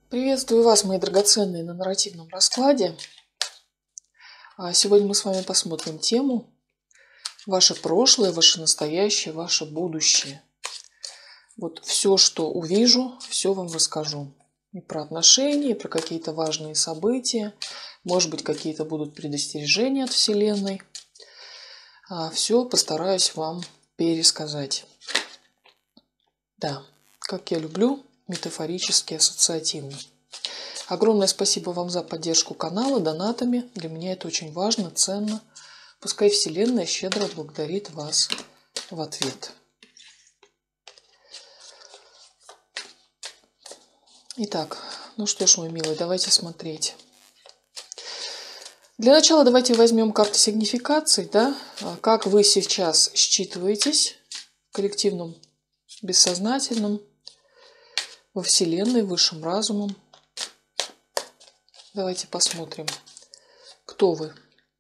Приветствую вас, мои драгоценные, на нарративном раскладе. Сегодня мы с вами посмотрим тему «Ваше прошлое, ваше настоящее, ваше будущее». Вот все, что увижу, все вам расскажу. И про отношения, и про какие-то важные события. Может быть, какие-то будут предостережения от Вселенной. Все постараюсь вам пересказать. Да, как я люблю, метафорически, ассоциативно. Огромное спасибо вам за поддержку канала донатами. Для меня это очень важно, ценно. Пускай Вселенная щедро благодарит вас в ответ. Итак, ну что ж, мой милый, давайте смотреть. Для начала давайте возьмем карты сигнификаций, да? Как вы сейчас считываетесь в коллективном бессознательном, во Вселенной, высшим разумом. Давайте посмотрим, кто вы,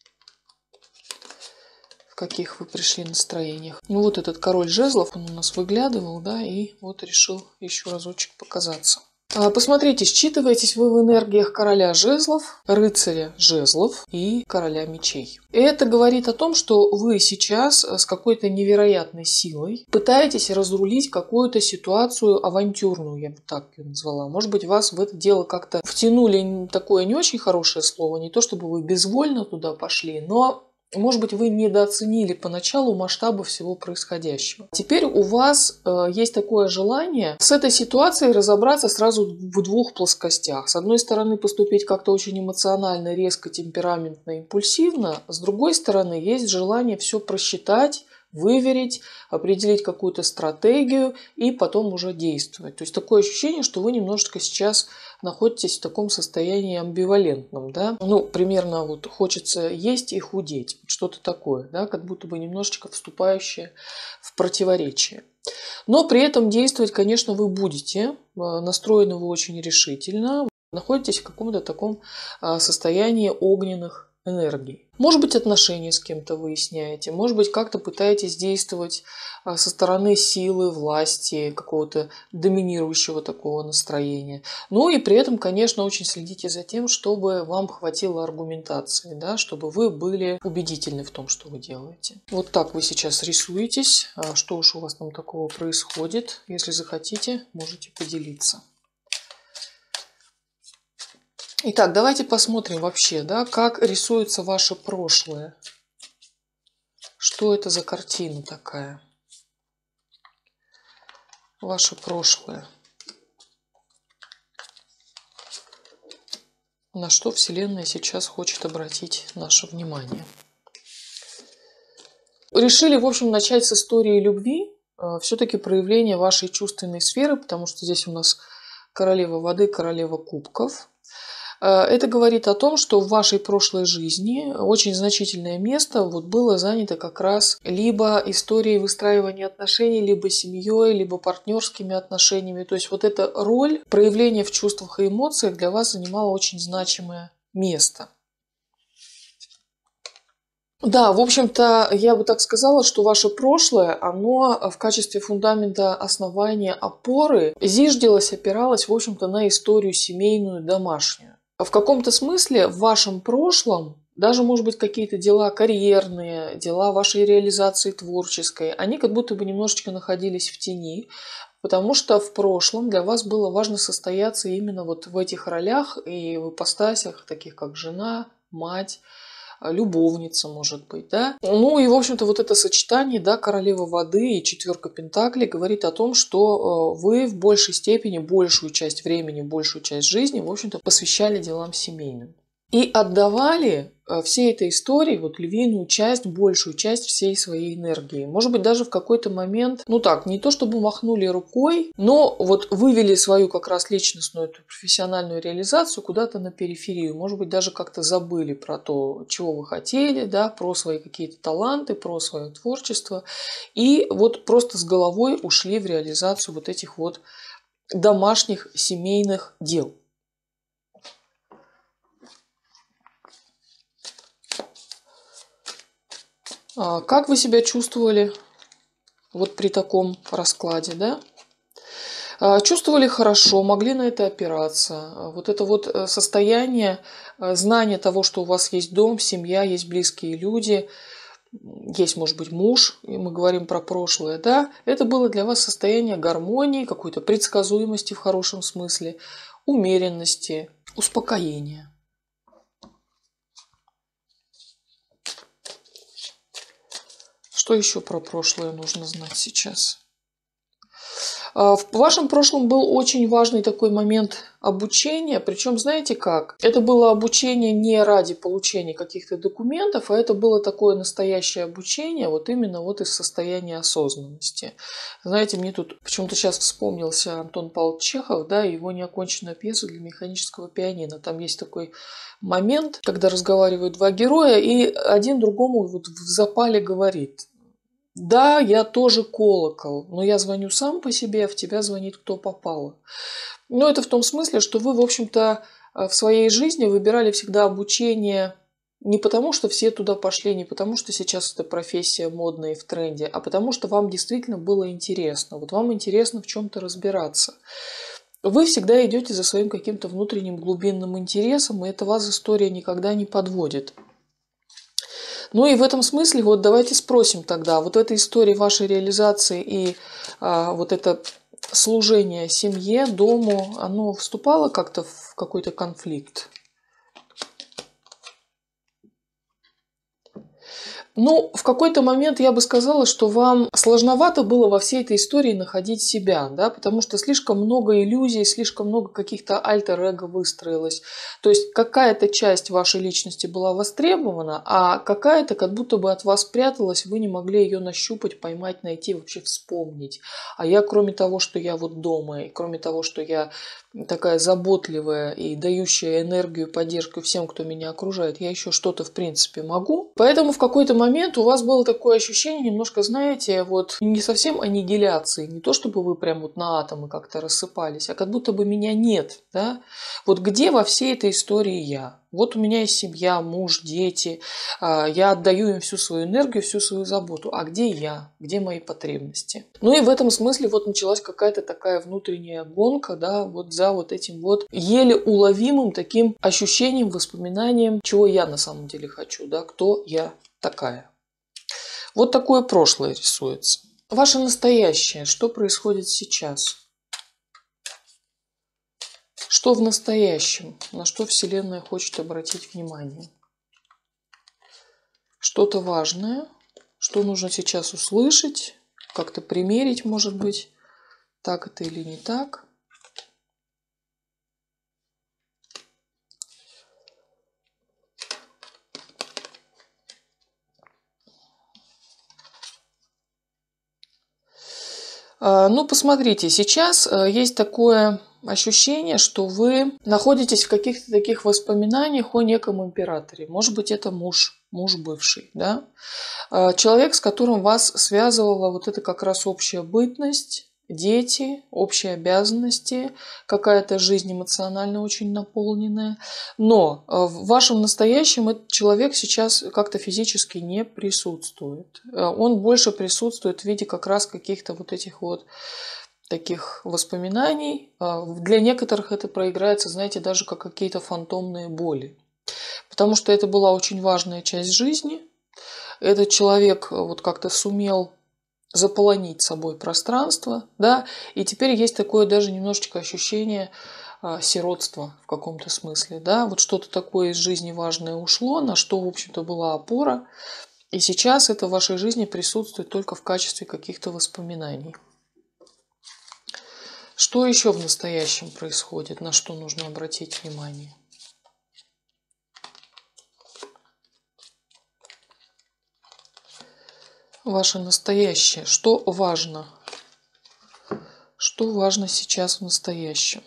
в каких вы пришли настроениях. Ну вот этот король жезлов, он у нас выглядывал, да, и вот решил еще разочек показаться. Посмотрите, считываетесь вы в энергиях короля жезлов, рыцаря жезлов и короля мечей. Это говорит о том, что вы сейчас с какой-то невероятной силой пытаетесь разрулить какую-то ситуацию авантюрную, я бы так ее назвала. Может быть, вас в это дело как-то втянули, такое не очень хорошее слово, не то чтобы вы безвольно туда пошли, но может быть, вы недооценили поначалу масштаба всего происходящего. Теперь у вас есть такое желание с этой ситуацией разобраться сразу в двух плоскостях. С одной стороны, поступить как-то очень эмоционально, резко, темпераментно, импульсивно. С другой стороны, есть желание все просчитать, выверить, определить какую-то стратегию и потом уже действовать. То есть такое ощущение, что вы немножечко сейчас находитесь в таком состоянии амбивалентном, да? Ну, примерно вот хочется есть и худеть, что-то такое, да, как будто бы немножечко вступающее в противоречие. Но при этом действовать, конечно, вы будете, настроены вы очень решительно, находитесь в каком-то таком состоянии огненных энергий. Может быть, отношения с кем-то выясняете, может быть, как-то пытаетесь действовать со стороны силы, власти, какого-то доминирующего такого настроения. Ну и при этом, конечно, очень следите за тем, чтобы вам хватило аргументации, да, чтобы вы были убедительны в том, что вы делаете. Вот так вы сейчас рисуетесь. Что уж у вас там такого происходит? Если захотите, можете поделиться. Итак, давайте посмотрим вообще, да, как рисуется ваше прошлое. Что это за картина такая? Ваше прошлое. На что Вселенная сейчас хочет обратить наше внимание. Решили, в общем, начать с истории любви. Все-таки проявление вашей чувственной сферы, потому что здесь у нас королева воды, королева кубков. Это говорит о том, что в вашей прошлой жизни очень значительное место вот было занято как раз либо историей выстраивания отношений, либо семьей, либо партнерскими отношениями. То есть вот эта роль проявления в чувствах и эмоциях для вас занимала очень значимое место. Да, в общем-то, я бы так сказала, что ваше прошлое, оно в качестве фундамента основания опоры зиждилось, опиралось, в общем-то, на историю семейную, домашнюю. В каком-то смысле в вашем прошлом, даже, может быть, какие-то дела карьерные, дела вашей реализации творческой, они как будто бы немножечко находились в тени, потому что в прошлом для вас было важно состояться именно вот в этих ролях и в ипостасях, таких как жена, мать, любовница, может быть, да. Ну и, в общем-то, вот это сочетание, да, королева воды и четверка пентаклей говорит о том, что вы в большей степени, большую часть времени, большую часть жизни, в общем-то, посвящали делам семейным. И отдавали всей этой истории вот львиную часть, большую часть всей своей энергии. Может быть, даже в какой-то момент, ну так, не то чтобы махнули рукой, но вот вывели свою как раз личностную, эту профессиональную реализацию куда-то на периферию. Может быть, даже как-то забыли про то, чего вы хотели, да, про свои какие-то таланты, про свое творчество. И вот просто с головой ушли в реализацию вот этих вот домашних семейных дел. Как вы себя чувствовали вот при таком раскладе, да? Чувствовали хорошо, могли на это опираться. Вот это вот состояние знания того, что у вас есть дом, семья, есть близкие люди, есть, может быть, муж, и мы говорим про прошлое, да, это было для вас состояние гармонии, какой-то предсказуемости в хорошем смысле, умеренности, успокоения. Что еще про прошлое нужно знать сейчас? В вашем прошлом был очень важный такой момент обучения, причем знаете как? Это было обучение не ради получения каких-то документов, а это было такое настоящее обучение вот именно вот из состояния осознанности. Знаете, мне тут почему-то сейчас вспомнился Антон Павлович Чехов, да, и его неоконченная пьеса для механического пианино. Там есть такой момент, когда разговаривают два героя, и один другому вот в запале говорит: да, я тоже колокол, но я звоню сам по себе, а в тебя звонит кто попало. Но это в том смысле, что вы, в общем-то, в своей жизни выбирали всегда обучение не потому, что все туда пошли, не потому, что сейчас эта профессия модная и в тренде, а потому, что вам действительно было интересно. Вот вам интересно в чем-то разбираться. Вы всегда идете за своим каким-то внутренним глубинным интересом, и это вас история никогда не подводит. Ну и в этом смысле вот давайте спросим тогда, вот в этой истории вашей реализации и вот это служение семье, дому, оно вступало как-то в какой-то конфликт? Ну, в какой-то момент я бы сказала, что вам сложновато было во всей этой истории находить себя, да, потому что слишком много иллюзий, слишком много каких-то альтер-эго выстроилось. То есть какая-то часть вашей личности была востребована, а какая-то как будто бы от вас пряталась, вы не могли ее нащупать, поймать, найти, вообще вспомнить. А я, кроме того, что я вот дома, и кроме того, что я такая заботливая и дающая энергию, поддержку всем, кто меня окружает, я еще что-то в принципе могу. Поэтому в какой-то момент у вас было такое ощущение немножко, знаете, вот не совсем аннигиляции, не то чтобы вы прям вот на атомы как-то рассыпались, а как будто бы меня нет, да? Вот где во всей этой истории я? Вот у меня есть семья, муж, дети, я отдаю им всю свою энергию, всю свою заботу. А где я? Где мои потребности? Ну и в этом смысле вот началась какая-то такая внутренняя гонка, да, вот за вот этим вот еле уловимым таким ощущением, воспоминанием, чего я на самом деле хочу, да, кто я такая. Вот такое прошлое рисуется. Ваше настоящее, что происходит сейчас? Что в настоящем? На что Вселенная хочет обратить внимание? Что-то важное, что нужно сейчас услышать, как-то примерить, может быть, так это или не так. Ну, посмотрите, сейчас есть такое ощущение, что вы находитесь в каких-то таких воспоминаниях о неком императоре. Может быть, это муж бывший, да? Человек, с которым вас связывала вот эта как раз общая бытность, дети, общие обязанности, какая-то жизнь эмоционально очень наполненная. Но в вашем настоящем этот человек сейчас как-то физически не присутствует. Он больше присутствует в виде как раз каких-то вот этих вот таких воспоминаний. Для некоторых это проиграется, знаете, даже как какие-то фантомные боли. Потому что это была очень важная часть жизни. Этот человек вот как-то сумел заполонить собой пространство, да, и теперь есть такое даже немножечко ощущение сиротства в каком-то смысле, да, вот что-то такое из жизни важное ушло, на что, в общем-то, была опора, и сейчас это в вашей жизни присутствует только в качестве каких-то воспоминаний. Что еще в настоящем происходит, на что нужно обратить внимание? Ваше настоящее. Что важно? Что важно сейчас в настоящем?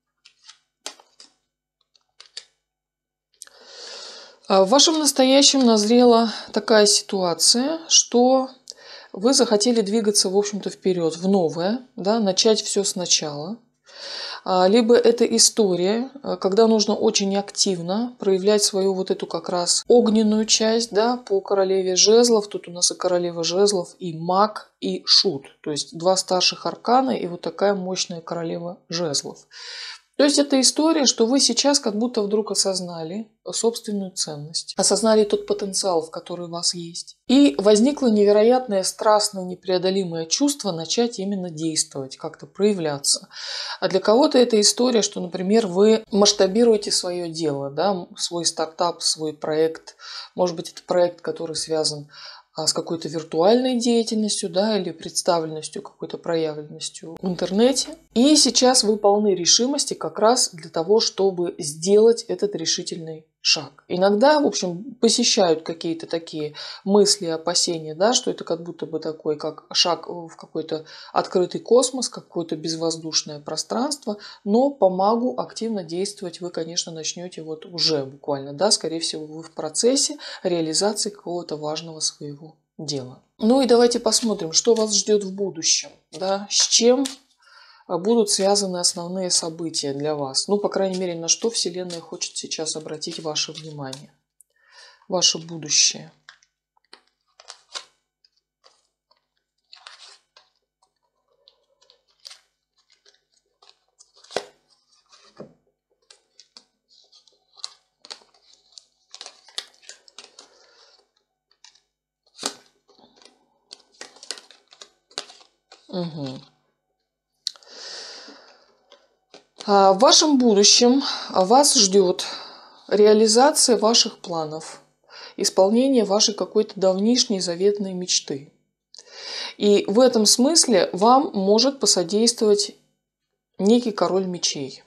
В вашем настоящем назрела такая ситуация, что вы захотели двигаться, в общем-то, вперед, в новое, да, начать все сначала. Либо это история, когда нужно очень активно проявлять свою вот эту как раз огненную часть, да, по королеве жезлов. Тут у нас и королева жезлов, и маг, и шут. То есть два старших аркана и вот такая мощная королева жезлов. То есть это история, что вы сейчас как будто вдруг осознали собственную ценность, осознали тот потенциал, в который у вас есть. И возникло невероятное, страстное, непреодолимое чувство начать именно действовать, как-то проявляться. А для кого-то это история, что, например, вы масштабируете свое дело, да, свой стартап, свой проект. Может быть, это проект, который связан с какой-то виртуальной деятельностью, да, или представленностью, какой-то проявленностью в интернете. И сейчас вы полны решимости как раз для того, чтобы сделать этот решительный шаг. Иногда, в общем, посещают какие-то такие мысли, опасения, да, что это как будто бы такой, как шаг в какой-то открытый космос, какое-то безвоздушное пространство, но по магу активно действовать вы, конечно, начнете вот уже буквально, да, скорее всего, вы в процессе реализации какого-то важного своего дела. Ну и давайте посмотрим, что вас ждет в будущем, да, с чем будут связаны основные события для вас. Ну, по крайней мере, на что Вселенная хочет сейчас обратить ваше внимание. Ваше будущее. Угу. В вашем будущем вас ждет реализация ваших планов, исполнение вашей какой-то давнишней заветной мечты. И в этом смысле вам может посодействовать некий король мечей.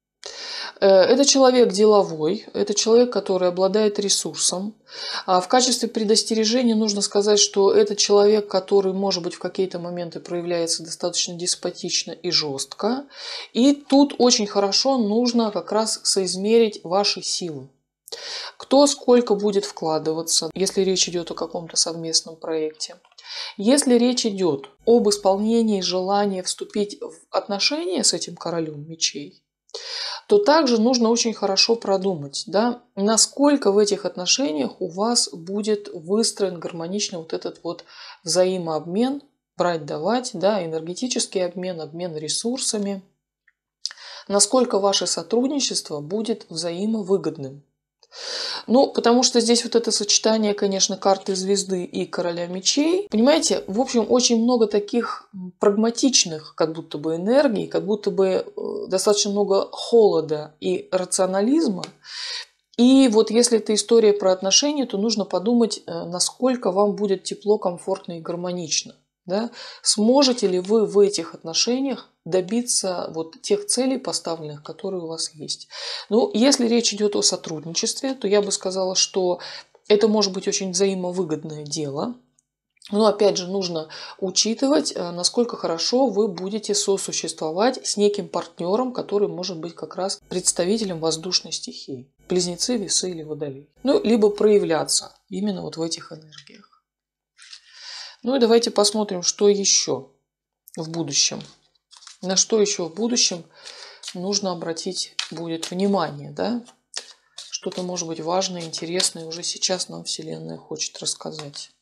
Это человек деловой, это человек, который обладает ресурсом. В качестве предостережения нужно сказать, что это человек, который, может быть, в какие-то моменты проявляется достаточно деспотично и жестко. И тут очень хорошо нужно как раз соизмерить ваши силы. Кто сколько будет вкладываться, если речь идет о каком-то совместном проекте. Если речь идет об исполнении желания вступить в отношения с этим королем мечей, то также нужно очень хорошо продумать, да, насколько в этих отношениях у вас будет выстроен гармонично вот этот вот взаимообмен, брать-давать, да, энергетический обмен, обмен ресурсами, насколько ваше сотрудничество будет взаимовыгодным. Ну, потому что здесь вот это сочетание, конечно, карты звезды и короля мечей. Понимаете, в общем, очень много таких прагматичных как будто бы энергий, как будто бы достаточно много холода и рационализма. И вот если это история про отношения, то нужно подумать, насколько вам будет тепло, комфортно и гармонично. Да? Сможете ли вы в этих отношениях добиться вот тех целей поставленных, которые у вас есть. Ну, если речь идет о сотрудничестве, то я бы сказала, что это может быть очень взаимовыгодное дело. Но опять же нужно учитывать, насколько хорошо вы будете сосуществовать с неким партнером, который может быть как раз представителем воздушной стихии. Близнецы, весы или водолей. Ну, либо проявляться именно вот в этих энергиях. Ну и давайте посмотрим, что еще в будущем. На что еще в будущем нужно обратить будет внимание, да? Что-то может быть важное, интересное уже сейчас нам Вселенная хочет рассказать.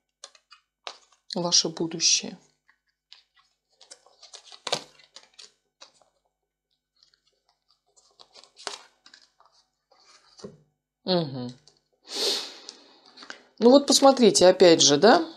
Ваше будущее. Угу. Ну вот посмотрите, опять же, да?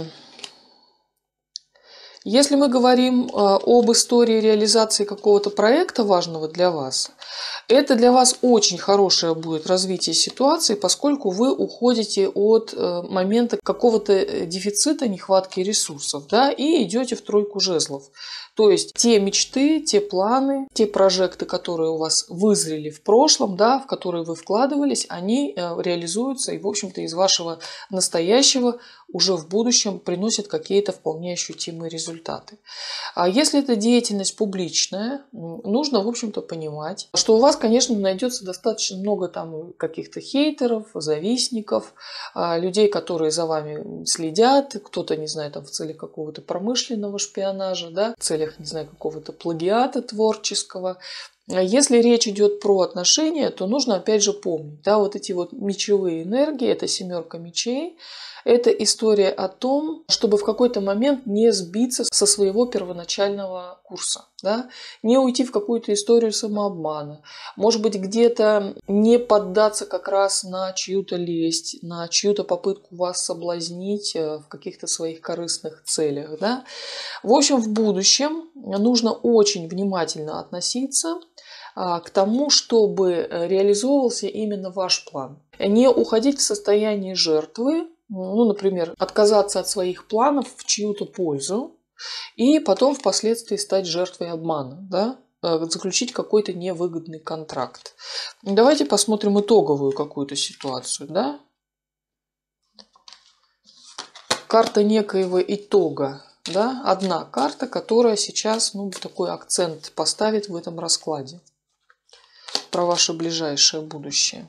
Если мы говорим об истории реализации какого-то проекта важного для вас, это для вас очень хорошее будет развитие ситуации, поскольку вы уходите от момента какого-то дефицита, нехватки ресурсов, да, и идете в тройку жезлов. То есть те мечты, те планы, те прожекты, которые у вас вызрели в прошлом, да, в которые вы вкладывались, они реализуются и, в общем-то, из вашего настоящего уже в будущем приносят какие-то вполне ощутимые результаты. А если это деятельность публичная, нужно, в общем-то, понимать, что у вас конечно, найдется достаточно много там каких-то хейтеров, завистников, людей, которые за вами следят, кто-то, не знаю, там в целях какого-то промышленного шпионажа, да, в целях, не знаю, какого-то плагиата творческого. Если речь идет про отношения, то нужно опять же помнить, да, вот эти вот мечевые энергии, это 7 мечей, это история о том, чтобы в какой-то момент не сбиться со своего первоначального курса, да, не уйти в какую-то историю самообмана, может быть, где-то не поддаться как раз на чью-то лесть, на чью-то попытку вас соблазнить в каких-то своих корыстных целях, да. В общем, в будущем нужно очень внимательно относиться к тому, чтобы реализовывался именно ваш план. Не уходить в состояние жертвы, ну, например, отказаться от своих планов в чью-то пользу и потом впоследствии стать жертвой обмана, да? Заключить какой-то невыгодный контракт. Давайте посмотрим итоговую какую-то ситуацию, да? Карта некоего итога, да? Одна карта, которая сейчас, ну, такой акцент поставит в этом раскладе про ваше ближайшее будущее.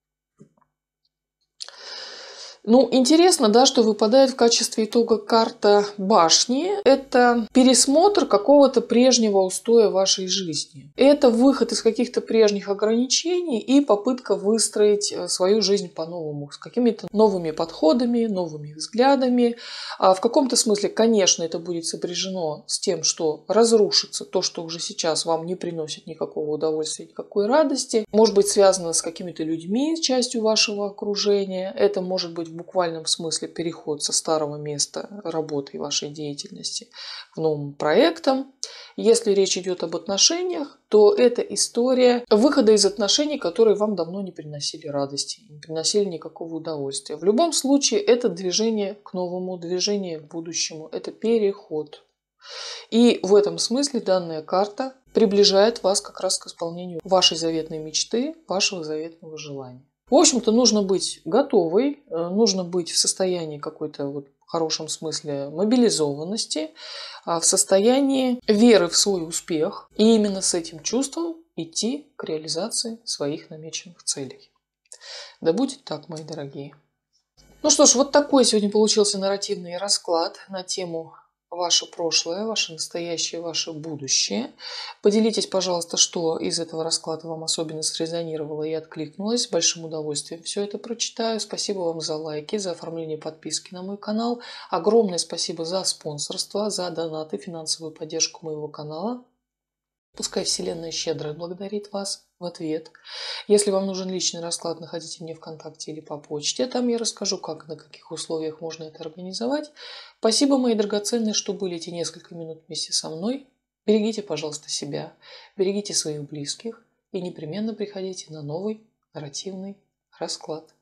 Ну, интересно, да, что выпадает в качестве итога карта башни. Это пересмотр какого-то прежнего устоя вашей жизни. Это выход из каких-то прежних ограничений и попытка выстроить свою жизнь по-новому, с какими-то новыми подходами, новыми взглядами. В каком-то смысле, конечно, это будет сопряжено с тем, что разрушится то, что уже сейчас вам не приносит никакого удовольствия, никакой радости. Может быть, связано с какими-то людьми, частью вашего окружения. Это может быть в буквальном смысле переход со старого места работы и вашей деятельности к новым проектам. Если речь идет об отношениях, то это история выхода из отношений, которые вам давно не приносили радости, не приносили никакого удовольствия. В любом случае, это движение к новому, движение к будущему, это переход. И в этом смысле данная карта приближает вас как раз к исполнению вашей заветной мечты, вашего заветного желания. В общем-то, нужно быть готовой, нужно быть в состоянии какой-то вот в хорошем смысле мобилизованности, в состоянии веры в свой успех и именно с этим чувством идти к реализации своих намеченных целей. Да будет так, мои дорогие. Ну что ж, вот такой сегодня получился нарративный расклад на тему ваше прошлое, ваше настоящее, ваше будущее. Поделитесь, пожалуйста, что из этого расклада вам особенно срезонировало и откликнулось. С большим удовольствием все это прочитаю. Спасибо вам за лайки, за оформление подписки на мой канал. Огромное спасибо за спонсорство, за донаты, финансовую поддержку моего канала. Пускай Вселенная щедро благодарит вас в ответ. Если вам нужен личный расклад, находите меня ВКонтакте или по почте. Там я расскажу, как и на каких условиях можно это организовать. Спасибо, мои драгоценные, что были эти несколько минут вместе со мной. Берегите, пожалуйста, себя, берегите своих близких и непременно приходите на новый нарративный расклад.